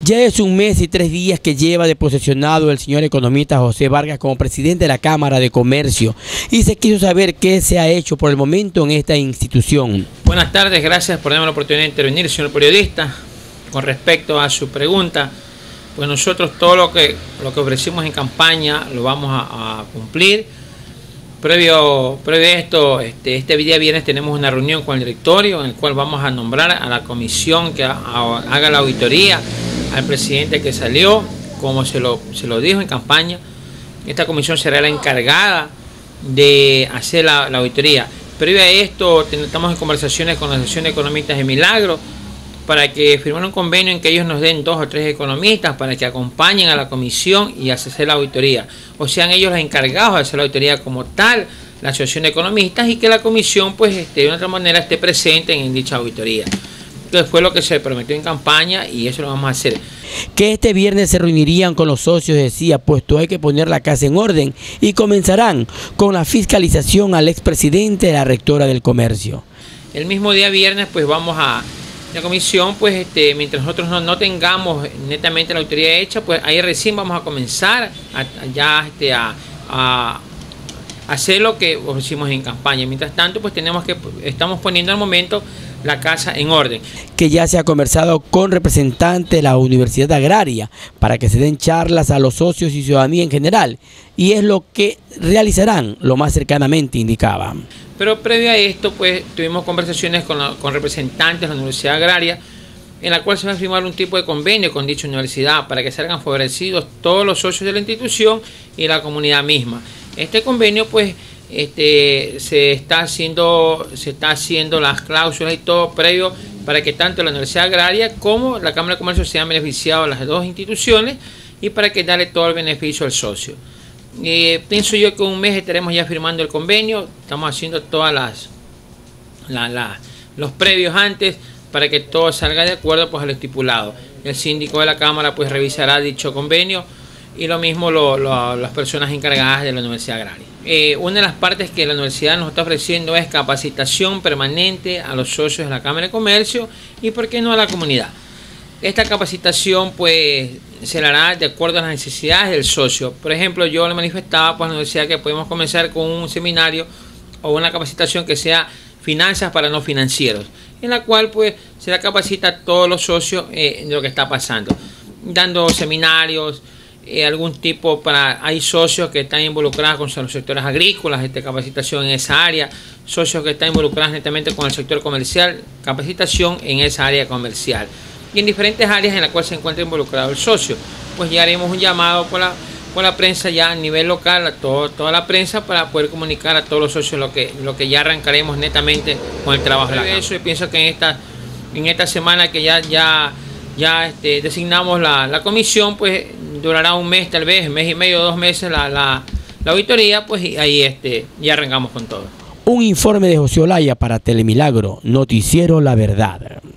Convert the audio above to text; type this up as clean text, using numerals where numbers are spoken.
Ya es 1 mes y 3 días que lleva de posesionado el señor economista José Vargas como presidente de la Cámara de Comercio y se quiso saber qué se ha hecho por el momento en esta institución. Buenas tardes, gracias por darme la oportunidad de intervenir, señor periodista. Con respecto a su pregunta, pues nosotros todo lo que ofrecimos en campaña lo vamos a cumplir. Previo a esto, este día viernes tenemos una reunión con el directorio en el cual vamos a nombrar a la comisión que haga la auditoría al presidente que salió, como se lo dijo en campaña. Esta comisión será la encargada de hacer la auditoría. Previo a esto, estamos en conversaciones con la Asociación de Economistas de Milagro para que firmen un convenio en que ellos nos den 2 o 3 economistas para que acompañen a la comisión y hacer la auditoría. O sean ellos los encargados de hacer la auditoría como tal, la Asociación de Economistas, y que la comisión, pues, de otra manera esté presente en dicha auditoría. Entonces fue lo que se prometió en campaña y eso lo vamos a hacer. Que este viernes se reunirían con los socios, decía, puesto hay que poner la casa en orden, y comenzarán con la fiscalización al expresidente de la rectora del comercio. El mismo día viernes, pues vamos a la comisión, pues mientras nosotros no tengamos netamente la auditoría hecha, pues ahí recién vamos a comenzar a hacer lo que ofrecimos en campaña. Mientras tanto, pues estamos poniendo al momento la casa en orden. Que ya se ha conversado con representantes de la Universidad Agraria para que se den charlas a los socios y ciudadanía en general, y es lo que realizarán lo más cercanamente, indicaban. Pero previo a esto, pues tuvimos conversaciones con representantes de la Universidad Agraria, en la cual se va a firmar un tipo de convenio con dicha universidad para que salgan favorecidos todos los socios de la institución y la comunidad misma. Este convenio, pues, se está haciendo las cláusulas y todo previo para que tanto la Universidad Agraria como la Cámara de Comercio sean beneficiados las 2 instituciones y para que darle todo el beneficio al socio. Pienso yo que 1 mes estaremos ya firmando el convenio. Estamos haciendo todas los previos antes para que todo salga de acuerdo, pues, al estipulado. El síndico de la Cámara, pues, revisará dicho convenio y lo mismo las personas encargadas de la Universidad Agraria. Una de las partes que la universidad nos está ofreciendo es capacitación permanente a los socios de la Cámara de Comercio y, ¿por qué no, a la comunidad? Esta capacitación, pues, se la hará de acuerdo a las necesidades del socio. Por ejemplo, yo le manifestaba, pues, a la universidad que podemos comenzar con un seminario o una capacitación que sea finanzas para no financieros, en la cual, pues, se la capacita a todos los socios de lo que está pasando, dando seminarios, algún tipo hay socios que están involucrados con los sectores agrícolas, capacitación en esa área, socios que están involucrados netamente con el sector comercial, capacitación en esa área comercial, y en diferentes áreas en las cuales se encuentra involucrado el socio. Pues ya haremos un llamado por la prensa ya a nivel local, a toda la prensa, para poder comunicar a todos los socios lo que ya arrancaremos netamente con el trabajo de eso. Y pienso que en esta semana que ya designamos la comisión, pues durará 1 mes, tal vez 1 mes y medio, 2 meses la auditoría, pues, y ahí ya arrancamos con todo. Un informe de José Olaya para Telemilagro, Noticiero La Verdad.